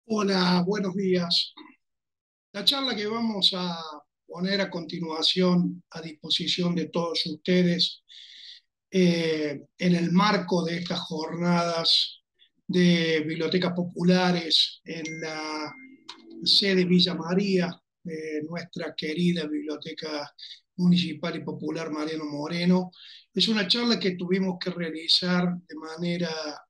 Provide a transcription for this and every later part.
Hola, buenos días. La charla que vamos a poner a continuación a disposición de todos ustedes en el marco de estas jornadas de bibliotecas populares en la sede Villa María de nuestra querida Biblioteca Municipal y Popular Mariano Moreno. Es una charla que tuvimos que realizar de manera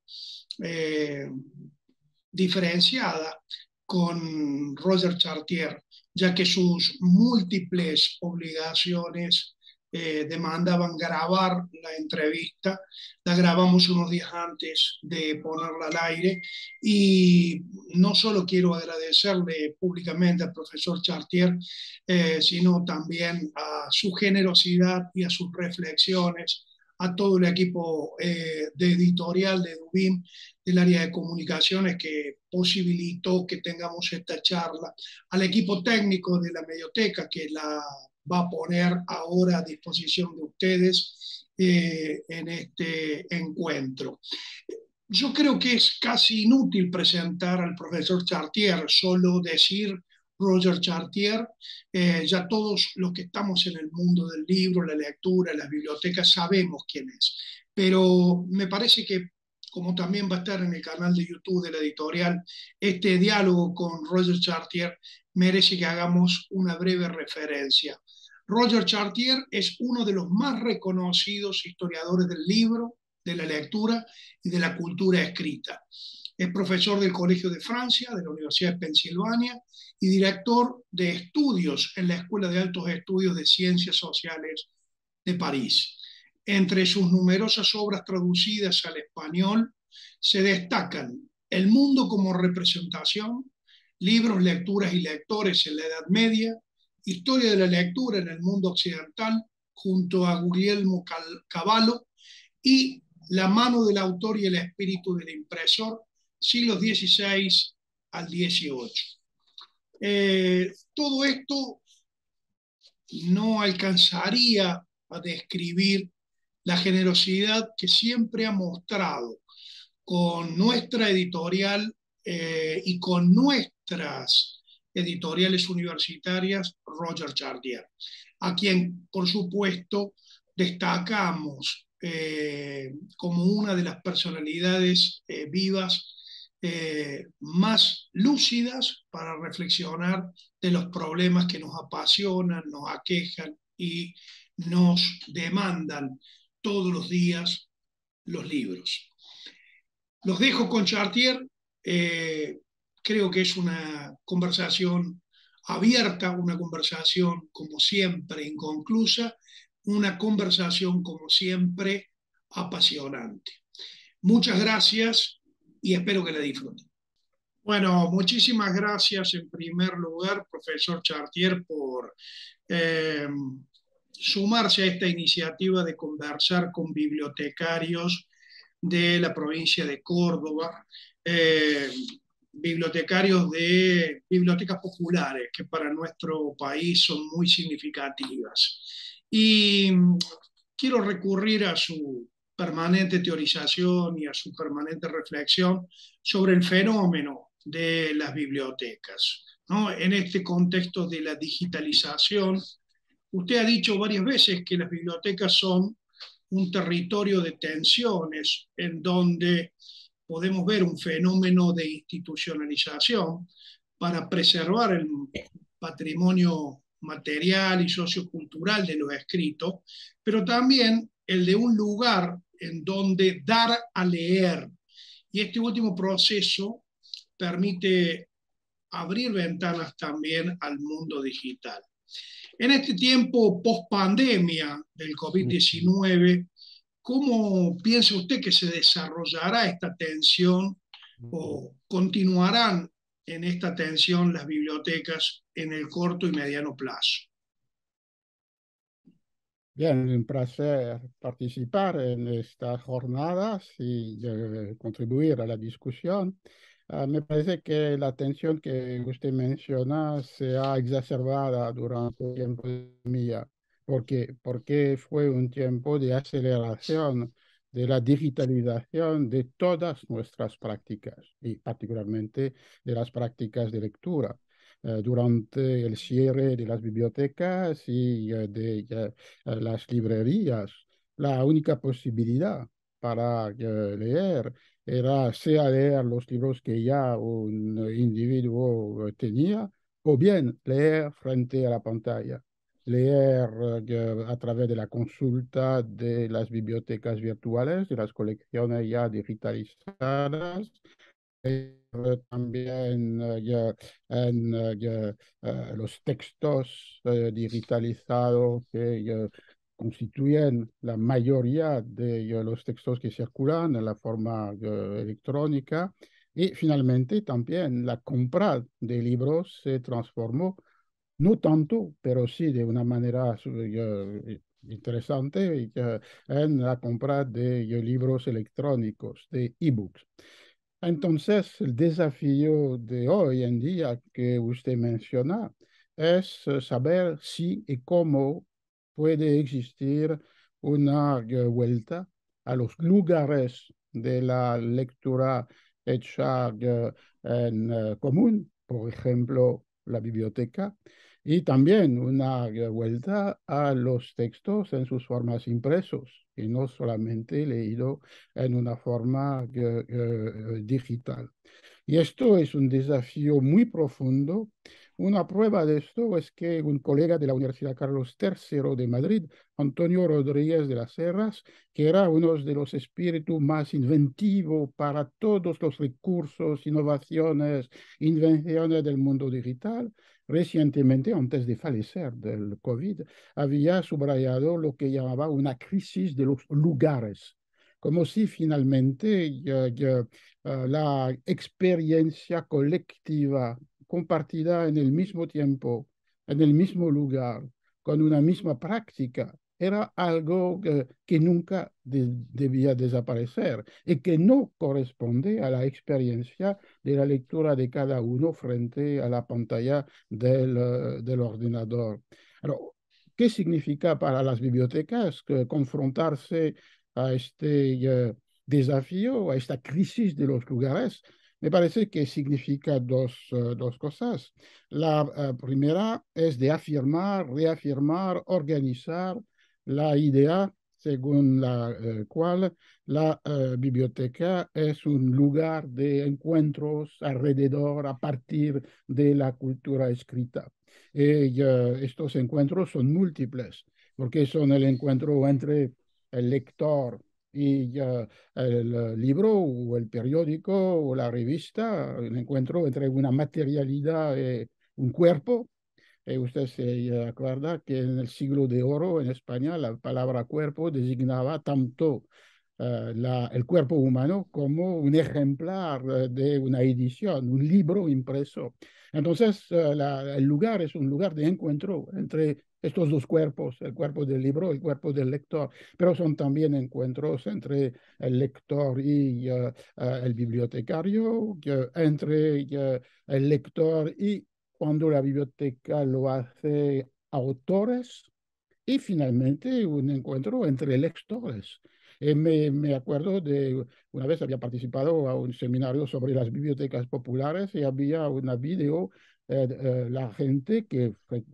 eh, diferenciada con Roger Chartier, ya que sus múltiples obligaciones demandaban grabar la entrevista. La grabamos unos días antes de ponerla al aire y no solo quiero agradecerle públicamente al profesor Chartier, sino también a su generosidad y a sus reflexiones, a todo el equipo de editorial de Dubin del área de comunicaciones que posibilitó que tengamos esta charla, al equipo técnico de la Medioteca que la va a poner ahora a disposición de ustedes en este encuentro. Yo creo que es casi inútil presentar al profesor Chartier, solo decir Roger Chartier. Ya todos los que estamos en el mundo del libro, la lectura, las bibliotecas, sabemos quién es. Pero me parece que, como también va a estar en el canal de YouTube de la editorial, este diálogo con Roger Chartier merece que hagamos una breve referencia. Roger Chartier es uno de los más reconocidos historiadores del libro, de la lectura y de la cultura escrita. Es profesor del Colegio de Francia, de la Universidad de Pensilvania y director de estudios en la Escuela de Altos Estudios de Ciencias Sociales de París. Entre sus numerosas obras traducidas al español se destacan El mundo como representación, libros, lecturas y lectores en la Edad Media, Historia de la lectura en el mundo occidental, junto a Guglielmo Cavallo, y La mano del autor y el espíritu del impresor, siglos XVI al XVIII. Todo esto no alcanzaría a describir la generosidad que siempre ha mostrado con nuestra editorial y con nuestras editoriales universitarias, Roger Chartier, a quien, por supuesto, destacamos como una de las personalidades vivas más lúcidas para reflexionar de los problemas que nos apasionan, nos aquejan y nos demandan todos los días los libros. Los dejo con Chartier. Creo que es una conversación abierta, una conversación como siempre inconclusa, una conversación como siempre apasionante. Muchas gracias y espero que la disfruten. Bueno, muchísimas gracias en primer lugar, profesor Chartier, por eh, sumarse a esta iniciativa de conversar con bibliotecarios de la provincia de Córdoba, eh, bibliotecarios de bibliotecas populares, que para nuestro país son muy significativas. Y quiero recurrir a su permanente teorización y a su permanente reflexión sobre el fenómeno de las bibliotecas, ¿no? En este contexto de la digitalización, usted ha dicho varias veces que las bibliotecas son un territorio de tensiones en donde podemos ver un fenómeno de institucionalización para preservar el patrimonio material y sociocultural de los escritos, pero también el de un lugar en donde dar a leer. Y este último proceso permite abrir ventanas también al mundo digital. En este tiempo post pandemia del COVID-19, ¿cómo piensa usted que se desarrollará esta tensión o continuarán en esta tensión las bibliotecas en el corto y mediano plazo? Bien, un placer participar en estas jornadas y contribuir a la discusión. Me parece que la tensión que usted menciona se ha exacerbada durante el tiempo de pandemia, porque fue un tiempo de aceleración de la digitalización de todas nuestras prácticas y particularmente de las prácticas de lectura. Durante el cierre de las bibliotecas y de las librerías, la única posibilidad para leer era sea leer los libros que ya un individuo tenía o bien leer frente a la pantalla, leer a través de la consulta de las bibliotecas virtuales, de las colecciones ya digitalizadas, también en los textos digitalizados que constituyen la mayoría de los textos que circulan en la forma electrónica. Y finalmente también la compra de libros se transformó, no tanto, pero sí de una manera interesante, en la compra de libros electrónicos, de ebooks. Entonces, el desafío de hoy en día que usted menciona es saber si y cómo puede existir una vuelta a los lugares de la lectura hecha en común, por ejemplo, la biblioteca, y también una vuelta a los textos en sus formas impresos y no solamente leído en una forma digital. Y esto es un desafío muy profundo. Una prueba de esto es que un colega de la Universidad Carlos III de Madrid, Antonio Rodríguez de las Heras, que era uno de los espíritus más inventivos para todos los recursos, innovaciones, invenciones del mundo digital, recientemente, antes de fallecer del COVID, había subrayado lo que llamaba una crisis de los lugares, como si finalmente la experiencia colectiva compartida en el mismo tiempo, en el mismo lugar, con una misma práctica, era algo que nunca debía desaparecer y que no corresponde a la experiencia de la lectura de cada uno frente a la pantalla del ordenador. Alors, ¿qué significa para las bibliotecas confrontarse a este desafío, a esta crisis de los lugares? Me parece que significa dos cosas. La primera es de afirmar, reafirmar, organizar la idea según la cual la biblioteca es un lugar de encuentros alrededor, a partir de la cultura escrita. Y estos encuentros son múltiples, porque son el encuentro entre el lector y el libro o el periódico o la revista, el encuentro entre una materialidad, un cuerpo. Usted se acuerda que en el siglo de oro en España la palabra cuerpo designaba tanto el cuerpo humano como un ejemplar de una edición, un libro impreso. Entonces, el lugar es un lugar de encuentro entre estos dos cuerpos, el cuerpo del libro y el cuerpo del lector, pero son también encuentros entre el lector y el bibliotecario, entre el lector y cuando la biblioteca lo hace autores y finalmente un encuentro entre lectores. Me acuerdo de una vez había participado a un seminario sobre las bibliotecas populares y había una video, la gente que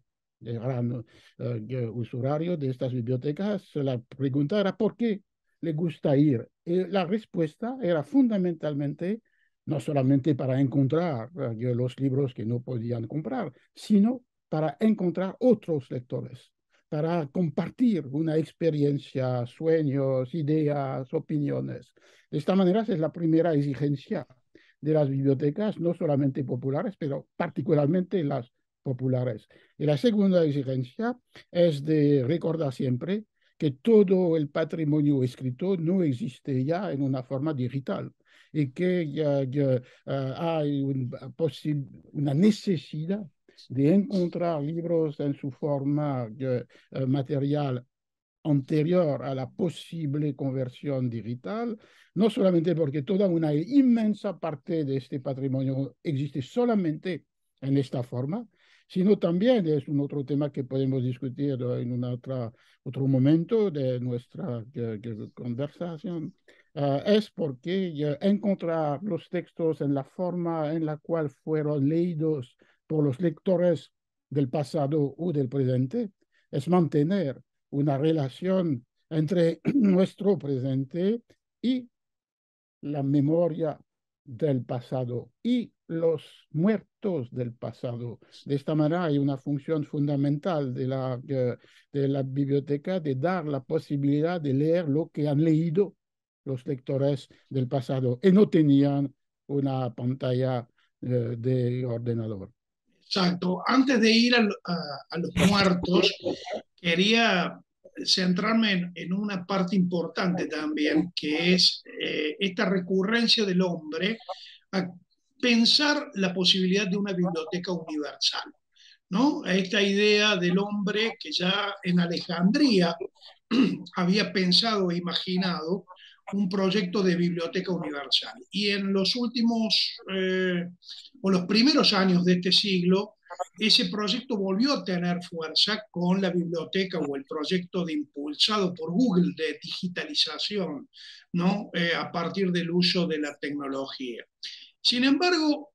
eran usuarios de estas bibliotecas, la pregunta era ¿por qué le gusta ir? Y la respuesta era fundamentalmente no solamente para encontrar los libros que no podían comprar, sino para encontrar otros lectores, para compartir una experiencia, sueños, ideas, opiniones. De esta manera es la primera exigencia de las bibliotecas, no solamente populares, pero particularmente las populares. Y la segunda exigencia es de recordar siempre que todo el patrimonio escrito no existe ya en una forma digital y que hay una necesidad de encontrar libros en su forma material anterior a la posible conversión digital, no solamente porque toda una inmensa parte de este patrimonio existe solamente en esta forma, sino también es un otro tema que podemos discutir en otro momento de nuestra conversación. Es porque encontrar los textos en la forma en la cual fueron leídos por los lectores del pasado o del presente es mantener una relación entre nuestro presente y la memoria del pasado y los muertos del pasado. De esta manera hay una función fundamental de la biblioteca de dar la posibilidad de leer lo que han leído los lectores del pasado y no tenían una pantalla de ordenador. Exacto. Antes de ir a los muertos, quería centrarme en una parte importante también, que es esta recurrencia del hombre a pensar la posibilidad de una biblioteca universal, ¿no? A esta idea del hombre que ya en Alejandría había pensado e imaginado un proyecto de biblioteca universal. Y en los últimos o los primeros años de este siglo, ese proyecto volvió a tener fuerza con la biblioteca o el proyecto de impulsado por Google de digitalización, ¿no? A partir del uso de la tecnología. Sin embargo,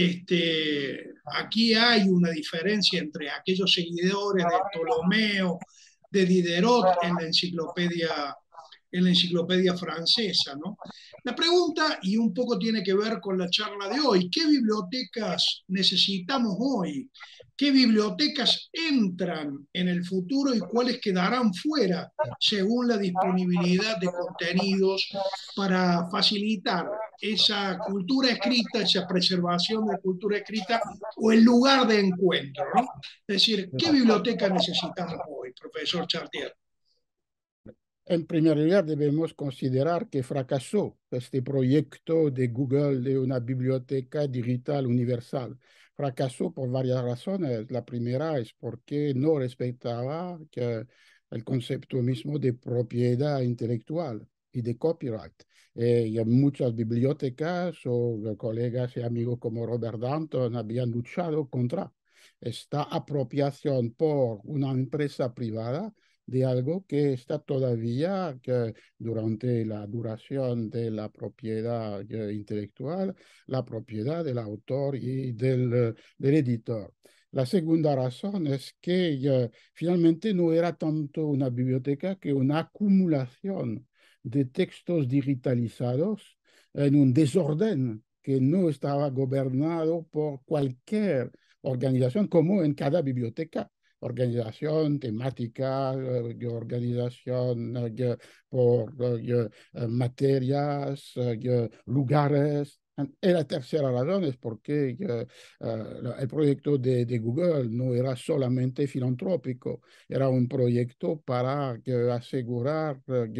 aquí hay una diferencia entre aquellos seguidores de Ptolomeo, de Diderot en la enciclopedia francesa, ¿no? La pregunta, y un poco tiene que ver con la charla de hoy, ¿qué bibliotecas necesitamos hoy? ¿Qué bibliotecas entran en el futuro y cuáles quedarán fuera según la disponibilidad de contenidos para facilitar esa cultura escrita, esa preservación de cultura escrita o el lugar de encuentro, ¿no? Es decir, ¿qué biblioteca necesitamos hoy, profesor Chartier? En primer lugar, debemos considerar que fracasó este proyecto de Google de una biblioteca digital universal. Fracasó por varias razones. La primera es porque no respetaba el concepto mismo de propiedad intelectual y de copyright. Y en muchas bibliotecas o colegas y amigos como Robert Danton habían luchado contra esta apropiación por una empresa privada de algo que está todavía que durante la duración de la propiedad intelectual, la propiedad del autor y del editor. La segunda razón es que finalmente no era tanto una biblioteca que una acumulación de textos digitalizados en un desorden que no estaba gobernado por cualquier organización, como en cada biblioteca organización temática, organización por materias, lugares. Y la tercera razón es porque el proyecto de Google no era solamente filantrópico, era un proyecto para asegurar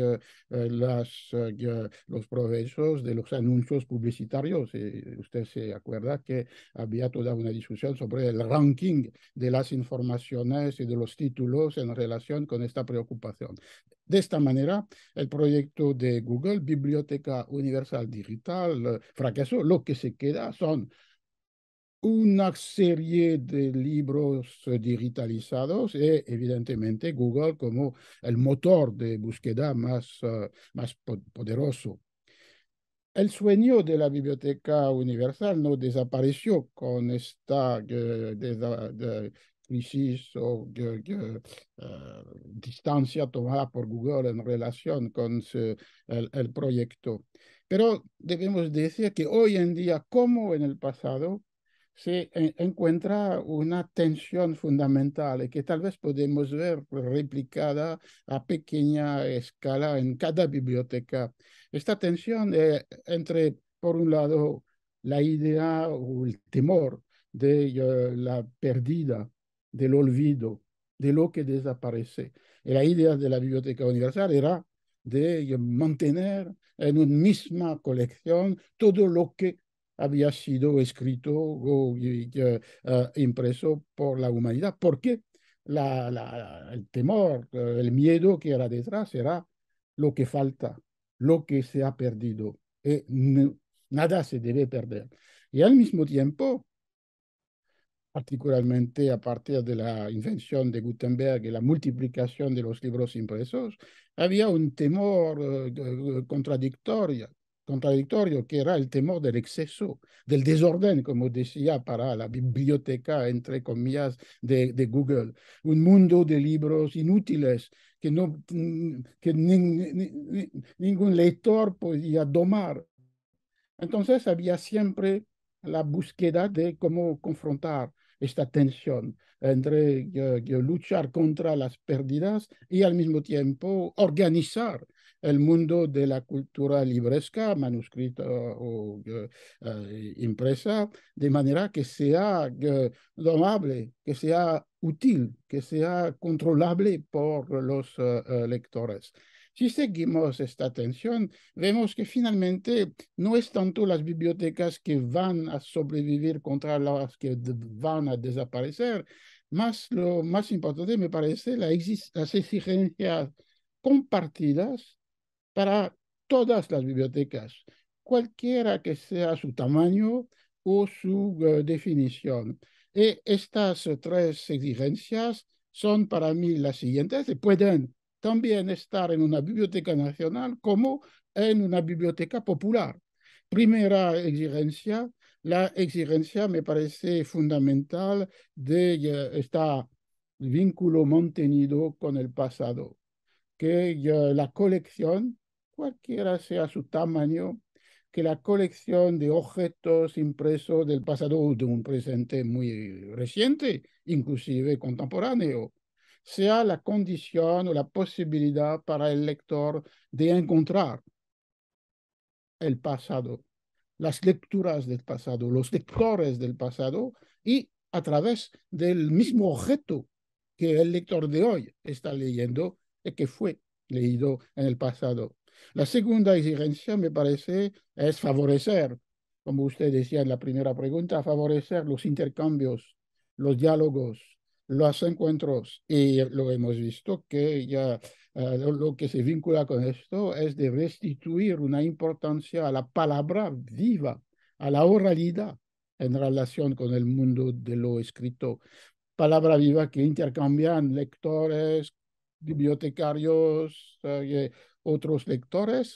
los provechos de los anuncios publicitarios. Y usted se acuerda que había toda una discusión sobre el ranking de las informaciones y de los títulos en relación con esta preocupación. De esta manera, el proyecto de Google, Biblioteca Universal Digital, fracasó. Lo que se queda son una serie de libros digitalizados y evidentemente Google como el motor de búsqueda más poderoso. El sueño de la Biblioteca Universal no desapareció con esta crisis o distancia tomada por Google en relación con el proyecto. Pero debemos decir que hoy en día, como en el pasado, se encuentra una tensión fundamental y que tal vez podemos ver replicada a pequeña escala en cada biblioteca. Esta tensión entre, por un lado, la idea o el temor de la pérdida, del olvido, de lo que desaparece. Y la idea de la Biblioteca Universal era de mantener en una misma colección todo lo que había sido escrito o impreso por la humanidad. Porque el temor, el miedo que era detrás era lo que falta, lo que se ha perdido. Nada se debe perder. Y al mismo tiempo, particularmente a partir de la invención de Gutenberg y la multiplicación de los libros impresos, había un temor contradictorio, que era el temor del exceso, del desorden, como decía, para la biblioteca, entre comillas, de Google. Un mundo de libros inútiles que, no, que ningún lector podía domar. Entonces había siempre la búsqueda de cómo confrontar esta tensión entre luchar contra las pérdidas y al mismo tiempo organizar el mundo de la cultura libresca, manuscrita o impresa, de manera que sea domable, que sea útil, que sea controlable por los lectores. Si seguimos esta tensión, vemos que finalmente no es tanto las bibliotecas que van a sobrevivir contra las que van a desaparecer, más lo más importante me parece las exigencias compartidas para todas las bibliotecas, cualquiera que sea su tamaño o su definición. Y estas tres exigencias son para mí las siguientes y pueden también estar en una biblioteca nacional como en una biblioteca popular. Primera exigencia, la exigencia me parece fundamental de este vínculo mantenido con el pasado, que la colección, cualquiera sea su tamaño, que la colección de objetos impresos del pasado o de un presente muy reciente, inclusive contemporáneo, sea la condición o la posibilidad para el lector de encontrar el pasado, las lecturas del pasado, los lectores del pasado y a través del mismo objeto que el lector de hoy está leyendo y que fue leído en el pasado. La segunda exigencia, me parece, es favorecer, como usted decía en la primera pregunta, favorecer los intercambios, los diálogos, los encuentros. Y lo hemos visto que ya lo que se vincula con esto es de restituir una importancia a la palabra viva, a la oralidad en relación con el mundo de lo escrito. Palabra viva que intercambian lectores, bibliotecarios, otros lectores,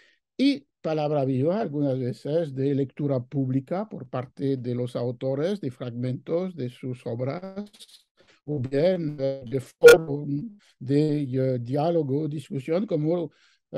y palabra viva algunas veces de lectura pública por parte de los autores de fragmentos de sus obras, o bien de forum, de diálogo, discusión, como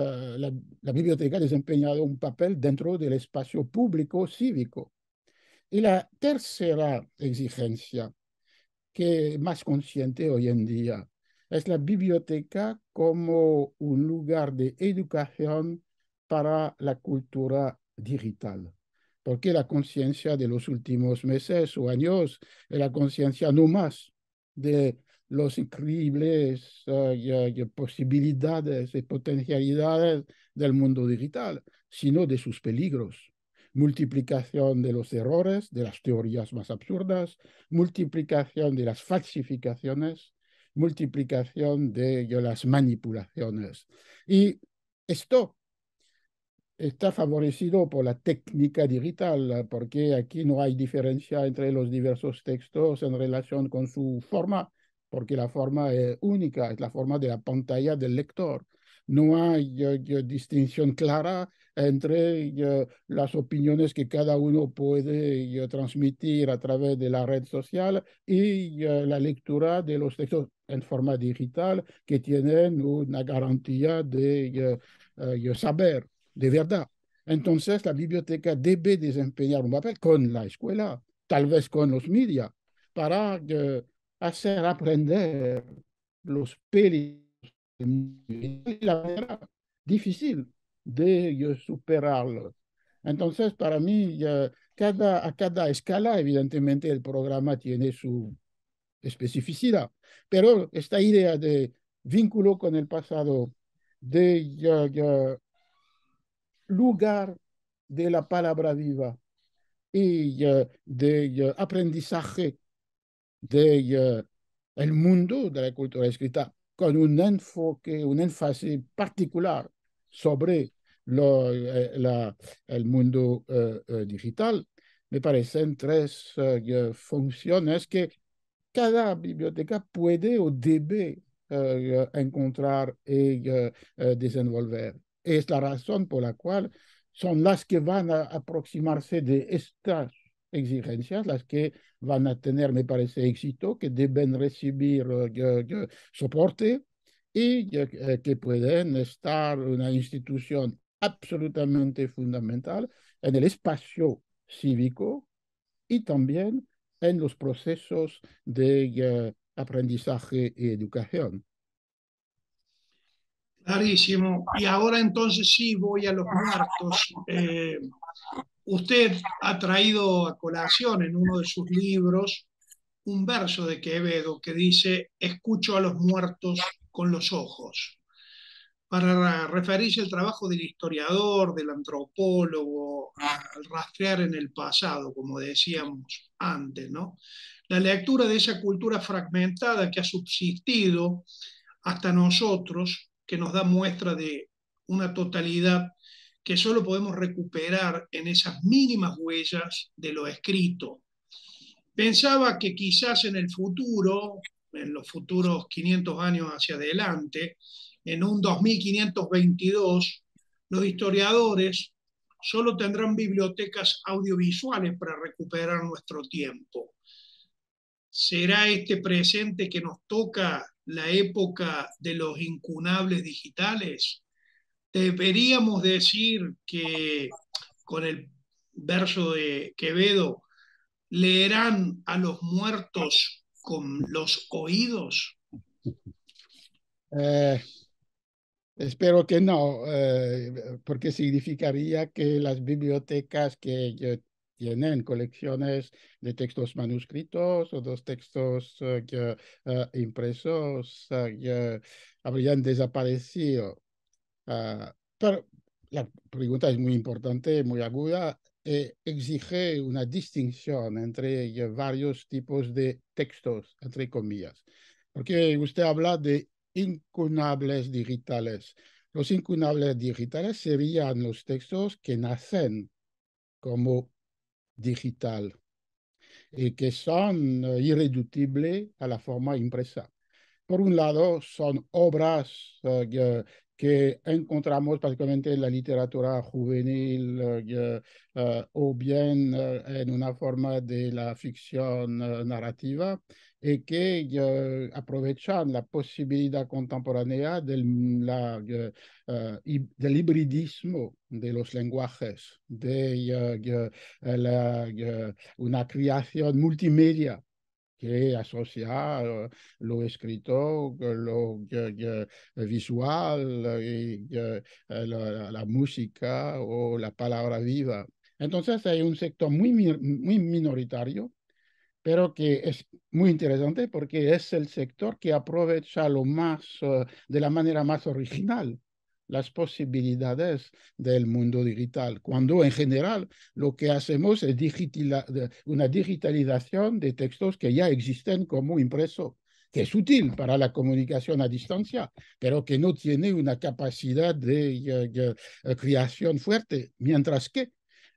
la biblioteca ha desempeñado un papel dentro del espacio público cívico. Y la tercera exigencia, que es más consciente hoy en día, es la biblioteca como un lugar de educación para la cultura digital. Porque la conciencia de los últimos meses o años es la conciencia no más de los increíbles posibilidades y potencialidades del mundo digital, sino de sus peligros. Multiplicación de los errores, de las teorías más absurdas, multiplicación de las falsificaciones, multiplicación de las manipulaciones. Y esto está favorecido por la técnica digital, porque aquí no hay diferencia entre los diversos textos en relación con su forma, porque la forma es única, es la forma de la pantalla del lector. No hay distinción clara entre las opiniones que cada uno puede transmitir a través de la red social y la lectura de los textos en forma digital que tienen una garantía de saber de verdad. Entonces, la biblioteca debe desempeñar un papel con la escuela, tal vez con los medios, para hacer aprender los peligros y la manera difícil de superarlo. Entonces, para mí, a cada escala, evidentemente, el programa tiene su especificidad, pero esta idea de vínculo con el pasado, de lugar de la palabra viva y de aprendizaje de el mundo de la cultura escrita con un enfoque, un énfasis particular sobre el mundo digital. me parecen tres funciones que cada biblioteca puede o debe encontrar y desenvolver. Es la razón por la cual son las que van a aproximarse de estas exigencias, las que van a tener, me parece, éxito, que deben recibir soporte y que pueden estar una institución absolutamente fundamental en el espacio cívico y también en los procesos de aprendizaje y educación. Clarísimo. Y ahora entonces sí voy a los muertos. Usted ha traído a colación en uno de sus libros un verso de Quevedo que dice, escucho a los muertos con los ojos, para referirse al trabajo del historiador, del antropólogo, al rastrear en el pasado, como decíamos antes, ¿no? La lectura de esa cultura fragmentada que ha subsistido hasta nosotros, que nos da muestra de una totalidad que solo podemos recuperar en esas mínimas huellas de lo escrito. Pensaba que quizás en el futuro, en los futuros 500 años hacia adelante, en un 2522, los historiadores solo tendrán bibliotecas audiovisuales para recuperar nuestro tiempo. ¿Será este presente que nos toca la época de los incunables digitales? Deberíamos decir que con el verso de Quevedo, leerán a los muertos con los oídos. Eh, Espero que no, porque significaría que las bibliotecas que tienen colecciones de textos manuscritos o de textos impresos habrían desaparecido. Pero la pregunta es muy importante, muy aguda. Exige una distinción entre varios tipos de textos, entre comillas. Porque usted habla de incunables digitales. Los incunables digitales serían los textos que nacen como digital y que son irreductibles a la forma impresa. Por un lado, son obras que encontramos prácticamente en la literatura juvenil o bien en una forma de la ficción narrativa y que aprovechan la posibilidad contemporánea del hibridismo de los lenguajes, de una creación multimedia que asocia lo escrito, lo visual y la música o la palabra viva. Entonces hay un sector muy minoritario, pero que es muy interesante porque es el sector que aprovecha de la manera más original las posibilidades del mundo digital, cuando en general lo que hacemos es una digitalización de textos que ya existen como impreso, que es útil para la comunicación a distancia, pero que no tiene una capacidad de creación fuerte, mientras que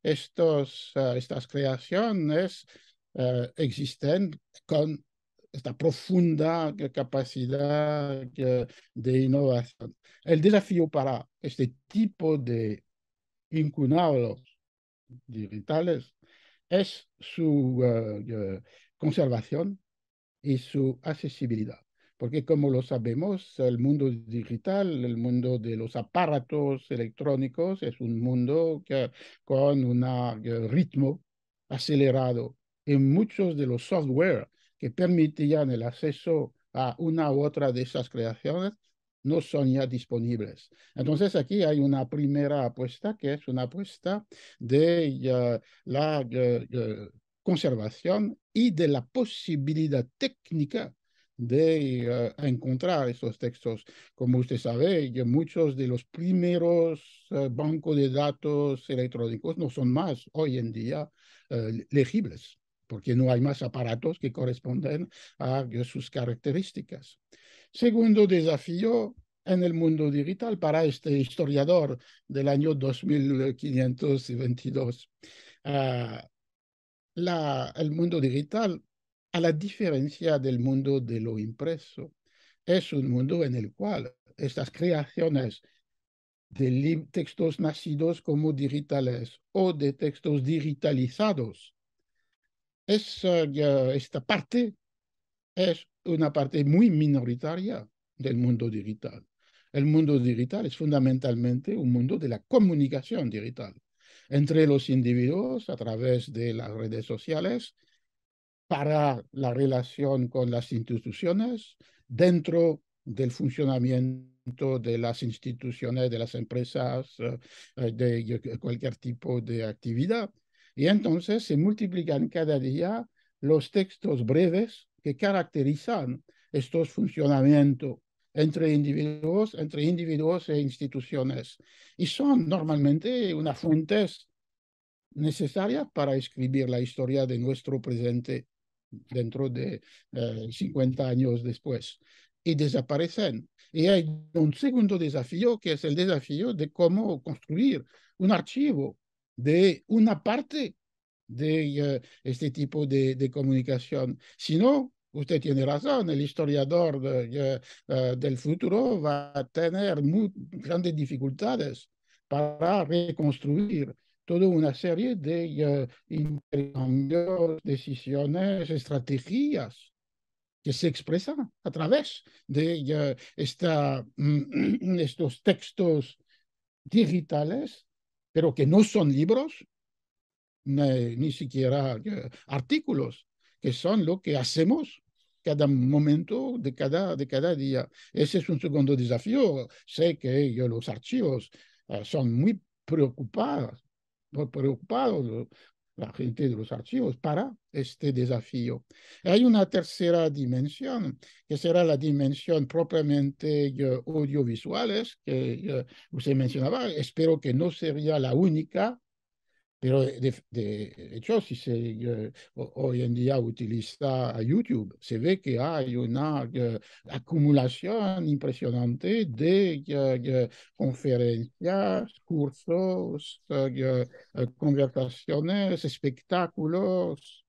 estas creaciones existen con esta profunda capacidad de innovación. El desafío para este tipo de incunables digitales es su conservación y su accesibilidad. Porque como lo sabemos, el mundo digital, el mundo de los aparatos electrónicos, es un mundo con un ritmo acelerado y muchos de los software que permitían el acceso a una u otra de esas creaciones no son ya disponibles. Entonces aquí hay una primera apuesta que es una apuesta de la conservación y de la posibilidad técnica de encontrar esos textos. Como usted sabe, muchos de los primeros bancos de datos electrónicos no son más hoy en día legibles, porque no hay más aparatos que corresponden a sus características. Segundo desafío en el mundo digital para este historiador del año 2522. el mundo digital, a la diferencia del mundo de lo impreso, es un mundo en el cual estas creaciones de textos nacidos como digitales o de textos digitalizados, esta parte es una parte muy minoritaria del mundo digital. El mundo digital es fundamentalmente un mundo de la comunicación digital entre los individuos a través de las redes sociales, para la relación con las instituciones, dentro del funcionamiento de las instituciones, de las empresas, de cualquier tipo de actividad. Y entonces se multiplican cada día los textos breves que caracterizan estos funcionamientos entre individuos e instituciones. Y son normalmente una fuente necesaria para escribir la historia de nuestro presente dentro de 50 años después. Y desaparecen. Y hay un segundo desafío, que es el desafío de cómo construir un archivo de una parte de este tipo de comunicación. Si no, usted tiene razón, el historiador del futuro va a tener muy grandes dificultades para reconstruir toda una serie de intercambios, decisiones, estrategias que se expresan a través de estos textos digitales, pero que no son libros, ni siquiera artículos, que son lo que hacemos cada momento de cada día. Ese es un segundo desafío. Sé que los archivos son muy preocupados, la gente de los archivos, para este desafío. Hay una tercera dimensión, que será la dimensión propiamente audiovisuales, que usted mencionaba. Espero que no sería la única, pero de hecho, si hoy en día utiliza YouTube, se ve que hay una acumulación impresionante de conferencias, cursos, conversaciones, espectáculos,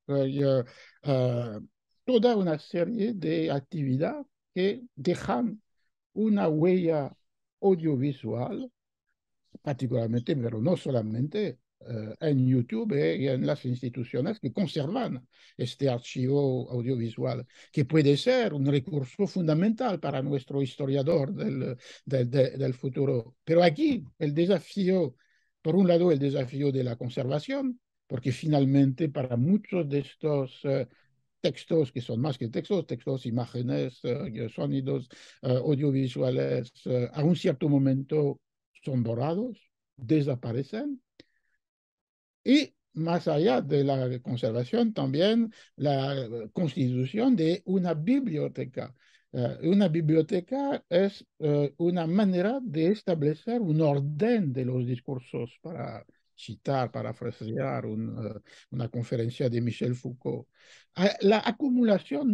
toda una serie de actividades que dejan una huella audiovisual particularmente, pero no solamente en YouTube y en las instituciones que conservan este archivo audiovisual, que puede ser un recurso fundamental para nuestro historiador del futuro. Pero aquí el desafío, por un lado, el desafío de la conservación, porque finalmente para muchos de estos textos, que son más que textos, textos, imágenes, sonidos, audiovisuales, a un cierto momento son borrados, desaparecen. Y más allá de la conservación, también la constitución de una biblioteca. Una biblioteca es una manera de establecer un orden de los discursos, para citar, parafrasear una conferencia de Michel Foucault. La acumulación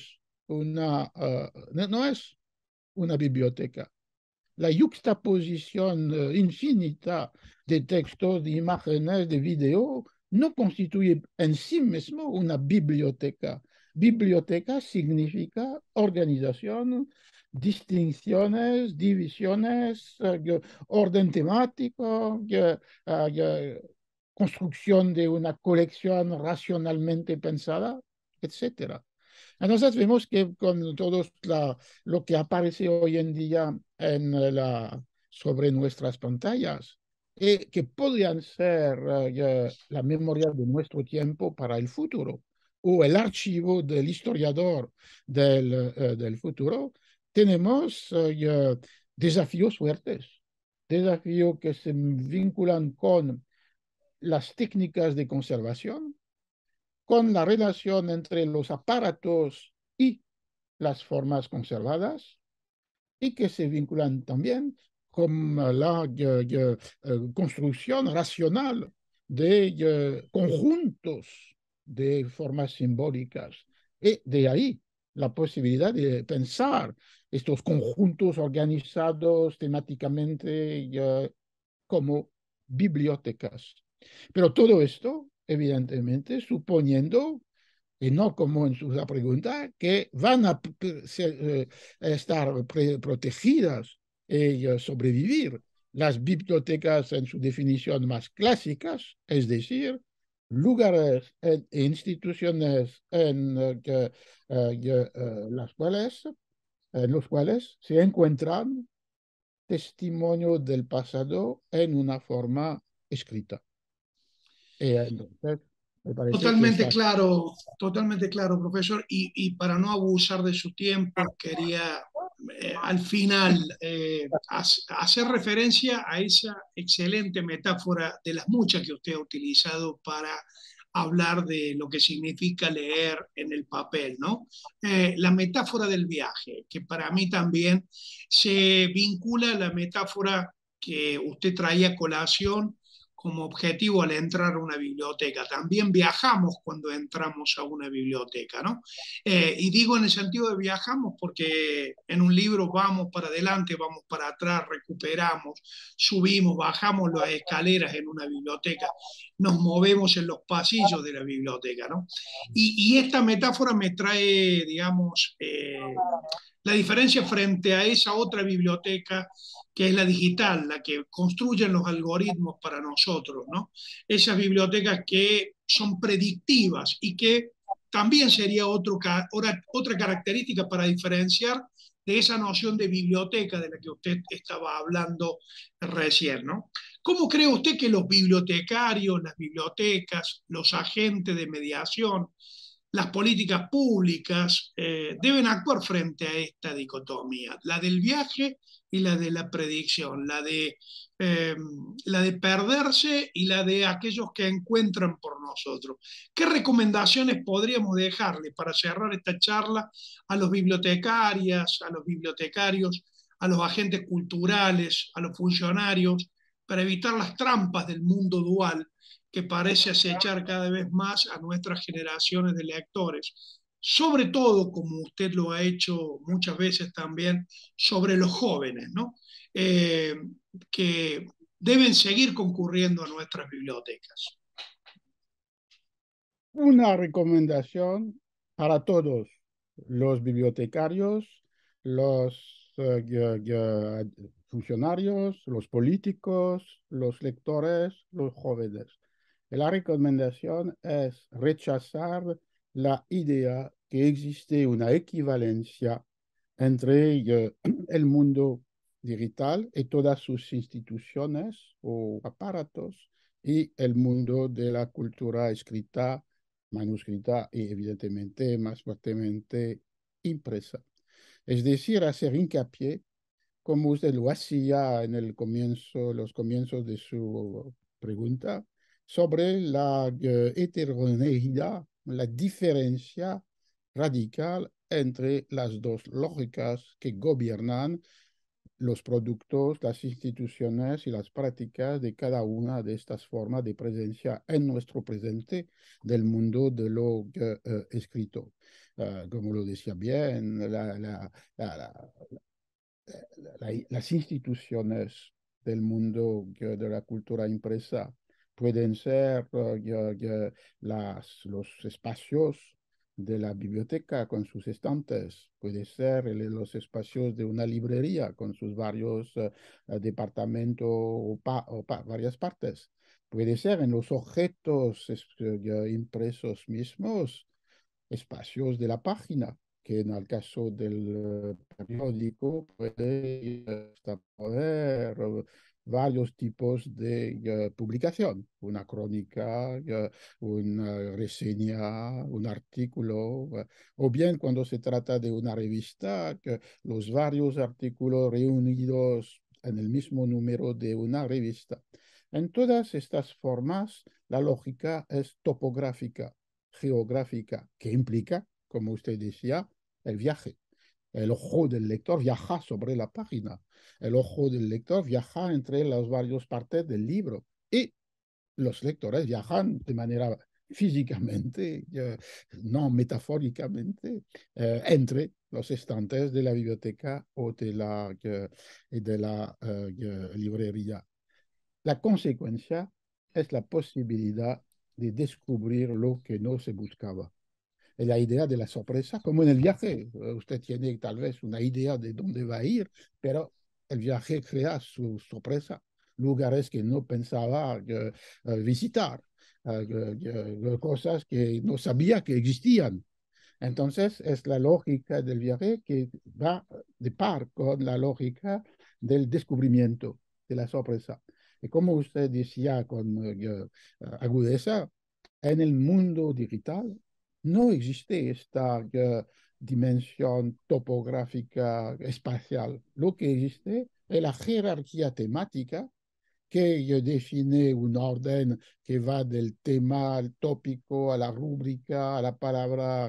no es una biblioteca. La yuxtaposición infinita de textos, de imágenes, de videos, no constituye en sí mismo una biblioteca. Biblioteca significa organización, distinciones, divisiones, orden temático, construcción de una colección racionalmente pensada, etcétera. Entonces vemos que con todo lo que aparece hoy en día sobre nuestras pantallas, que podrían ser la memoria de nuestro tiempo para el futuro, o el archivo del historiador del futuro, tenemos desafíos fuertes, desafíos que se vinculan con las técnicas de conservación, con la relación entre los aparatos y las formas conservadas, y que se vinculan también con la construcción racional de conjuntos de formas simbólicas. Y de ahí la posibilidad de pensar estos conjuntos organizados temáticamente como bibliotecas. Pero todo esto evidentemente, suponiendo, y no como en la pregunta, que van a estar protegidas y sobrevivir las bibliotecas en su definición más clásicas, es decir, lugares e instituciones las cuales, en los cuales se encuentran testimonios del pasado en una forma escrita. Entonces, me parece que esta... Totalmente claro, profesor. Y para no abusar de su tiempo, quería al final hacer referencia a esa excelente metáfora de las muchas que usted ha utilizado para hablar de lo que significa leer en el papel, ¿no? La metáfora del viaje, que para mí también se vincula a la metáfora que usted traía a colación como objetivo al entrar a una biblioteca. También viajamos cuando entramos a una biblioteca, ¿no? Y digo en el sentido de viajamos porque en un libro vamos para adelante, vamos para atrás, recuperamos, subimos, bajamos las escaleras en una biblioteca, nos movemos en los pasillos de la biblioteca, ¿no? Y esta metáfora me trae, digamos, la diferencia frente a esa otra biblioteca que es la digital, la que construyen los algoritmos para nosotros, ¿no? Esas bibliotecas que son predictivas y que también sería otra característica para diferenciar de esa noción de biblioteca de la que usted estaba hablando recién, ¿no? ¿Cómo cree usted que los bibliotecarios, las bibliotecas, los agentes de mediación, las políticas públicas deben actuar frente a esta dicotomía, la del viaje y la de la predicción, eh, la de perderse y la de aquellos que encuentran por nosotros? ¿Qué recomendaciones podríamos dejarle para cerrar esta charla a los bibliotecarias, a los bibliotecarios, a los agentes culturales, a los funcionarios, para evitar las trampas del mundo dual que parece acechar cada vez más a nuestras generaciones de lectores? Sobre todo, como usted lo ha hecho muchas veces también, sobre los jóvenes, ¿no? Eh, que deben seguir concurriendo a nuestras bibliotecas. Una recomendación para todos los bibliotecarios, los funcionarios, los políticos, los lectores, los jóvenes. La recomendación es rechazar la idea que existe una equivalencia entre el mundo digital y todas sus instituciones o aparatos y el mundo de la cultura escrita, manuscrita y evidentemente más fuertemente impresa. Es decir, hacer hincapié, como usted lo hacía en el comienzo, los comienzos de su pregunta, sobre la heterogeneidad, la diferencia radical entre las dos lógicas que gobiernan los productos, las instituciones y las prácticas de cada una de estas formas de presencia en nuestro presente del mundo de lo escrito. Como lo decía bien, la, las instituciones del mundo de la cultura impresa pueden ser los espacios de la biblioteca con sus estantes, puede ser los espacios de una librería con sus varios departamentos varias partes, puede ser en los objetos impresos mismos espacios de la página, que en el caso del periódico puede poner varios tipos de publicación, una crónica, una reseña, un artículo, o bien cuando se trata de una revista, los varios artículos reunidos en el mismo número de una revista. En todas estas formas, la lógica es topográfica geográfica que implica, como usted decía, el viaje. El ojo del lector viaja sobre la página. El ojo del lector viaja entre las varias partes del libro. Y los lectores viajan de manera físicamente, no metafóricamente, entre los estantes de la biblioteca o de la librería. La consecuencia es la posibilidad de descubrir lo que no se buscaba. La idea de la sorpresa, como en el viaje, usted tiene tal vez una idea de dónde va a ir, pero el viaje crea su sorpresa, lugares que no pensaba visitar, cosas que no sabía que existían. Entonces, es la lógica del viaje que va de par con la lógica del descubrimiento, de la sorpresa. Y como usted decía con agudeza, en el mundo digital no existe esta dimensión topográfica espacial. Lo que existe es la jerarquía temática que define un orden que va del tema al tópico, a la rúbrica, a la palabra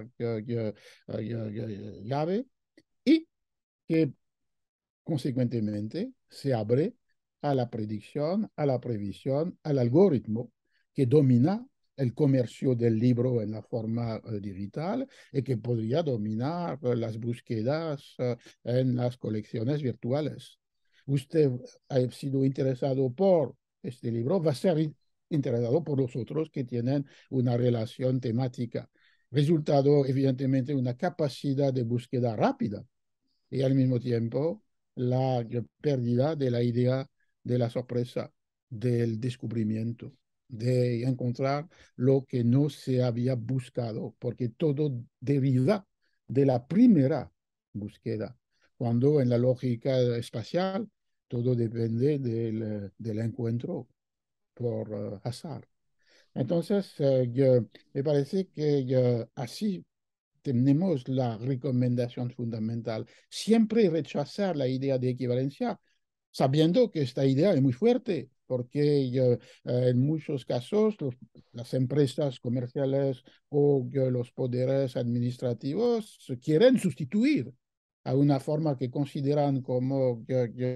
llave, y que consecuentemente se abre a la predicción, a la previsión, al algoritmo que domina el comercio del libro en la forma digital y que podría dominar las búsquedas en las colecciones virtuales. Usted ha sido interesado por este libro, va a ser interesado por los otros que tienen una relación temática. Resultado, evidentemente, una capacidad de búsqueda rápida y al mismo tiempo la pérdida de la idea de la sorpresa, del descubrimiento, de encontrar lo que no se había buscado, porque todo deriva de la primera búsqueda, cuando en la lógica espacial todo depende del encuentro por azar. Entonces, me parece que así tenemos la recomendación fundamental. Siempre rechazar la idea de equivalencia, sabiendo que esta idea es muy fuerte, porque en muchos casos las empresas comerciales o los poderes administrativos quieren sustituir a una forma que consideran como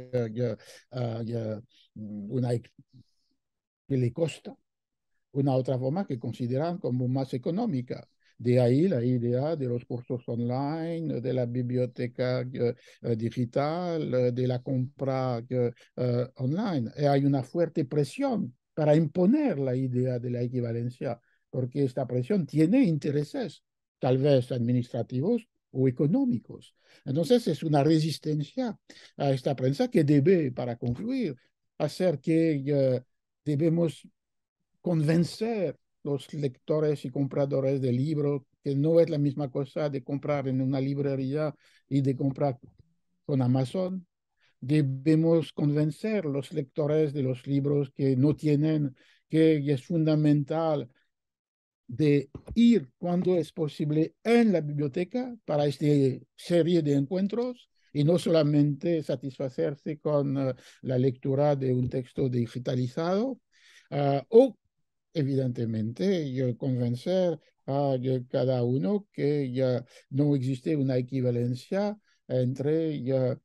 una que le costa una otra forma que consideran como más económica. De ahí la idea de los cursos online, de la biblioteca digital, de la compra online. Hay una fuerte presión para imponer la idea de la equivalencia, porque esta presión tiene intereses, tal vez administrativos o económicos. Entonces es una resistencia a esta prensa que debe, para concluir, hacer que debemos convencer los lectores y compradores de libros que no es la misma cosa de comprar en una librería y de comprar con Amazon. Debemos convencer los lectores de los libros que no tienen, que es fundamental de ir cuando es posible en la biblioteca para esta serie de encuentros y no solamente satisfacerse con la lectura de un texto digitalizado, o evidentemente, convencer a cada uno que ya no existe una equivalencia entre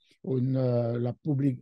la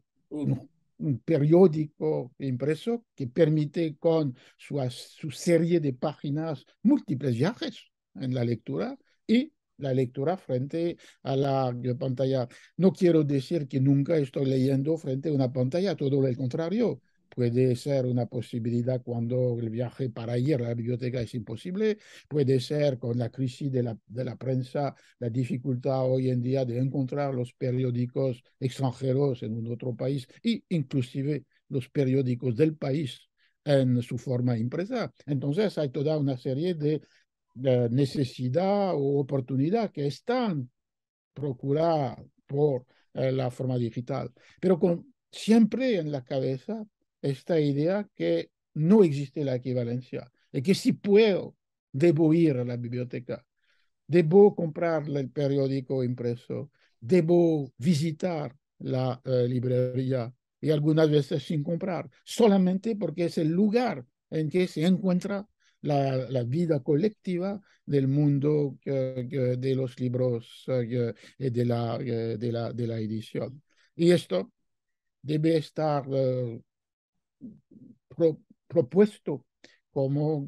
un periódico impreso que permite con su serie de páginas múltiples viajes en la lectura y la lectura frente a la pantalla. No quiero decir que nunca estoy leyendo frente a una pantalla, todo lo contrario. Puede ser una posibilidad cuando el viaje para ir a la biblioteca es imposible. Puede ser con la crisis de la prensa, la dificultad hoy en día de encontrar los periódicos extranjeros en un otro país e inclusive los periódicos del país en su forma impresa. Entonces hay toda una serie de necesidad o oportunidad que están procuradas por la forma digital, pero con siempre en la cabeza esta idea que no existe la equivalencia y que si puedo, debo ir a la biblioteca, debo comprar el periódico impreso, debo visitar la librería y algunas veces sin comprar, solamente porque es el lugar en que se encuentra la vida colectiva del mundo de los libros de la edición. Y esto debe estar propuesto como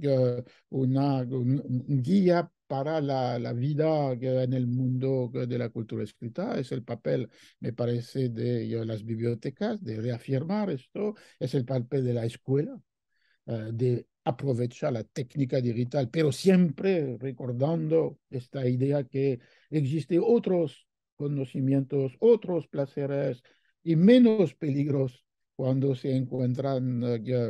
un guía para la vida en el mundo de la cultura escrita. Es el papel, me parece, de las bibliotecas, de reafirmar esto. Es el papel de la escuela, de aprovechar la técnica digital, pero siempre recordando esta idea que existe otros conocimientos, otros placeres y menos peligros cuando se encuentran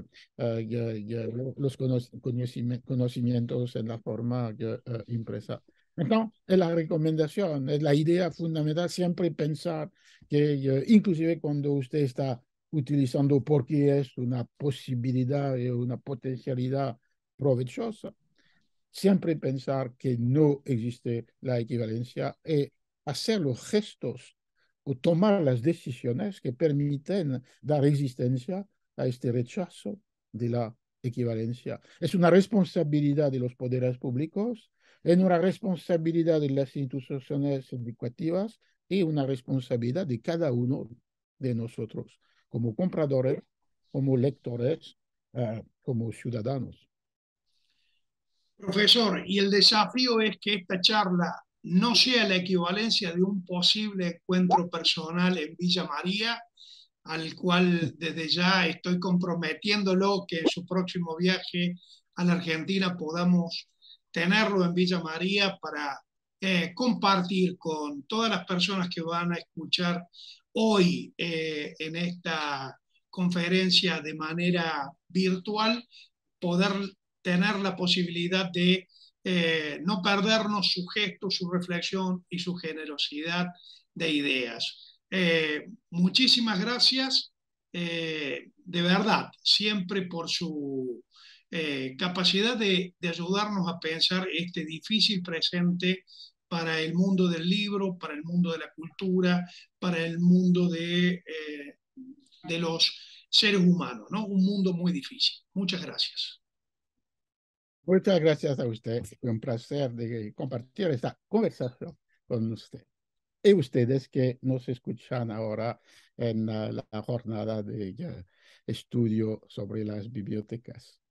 los conocimientos en la forma impresa. Entonces, es la recomendación, es la idea fundamental, siempre pensar que inclusive cuando usted está utilizando porque es una posibilidad y una potencialidad provechosa, siempre pensar que no existe la equivalencia y hacer los gestos o tomar las decisiones que permiten dar existencia a este rechazo de la equivalencia. Es una responsabilidad de los poderes públicos, es una responsabilidad de las instituciones educativas y una responsabilidad de cada uno de nosotros, como compradores, como lectores, como ciudadanos. Profesor, y el desafío es que esta charla no sea la equivalencia de un posible encuentro personal en Villa María, al cual desde ya estoy comprometiéndolo que en su próximo viaje a la Argentina podamos tenerlo en Villa María para compartir con todas las personas que van a escuchar hoy en esta conferencia de manera virtual, poder tener la posibilidad de no perdernos su gesto, su reflexión y su generosidad de ideas. Muchísimas gracias, de verdad, siempre por su capacidad de ayudarnos a pensar este difícil presente para el mundo del libro, para el mundo de la cultura, para el mundo de los seres humanos, ¿no? Un mundo muy difícil. Muchas gracias. Muchas gracias a usted. Fue un placer de compartir esta conversación con usted. Y ustedes que nos escuchan ahora en la jornada de estudio sobre las bibliotecas.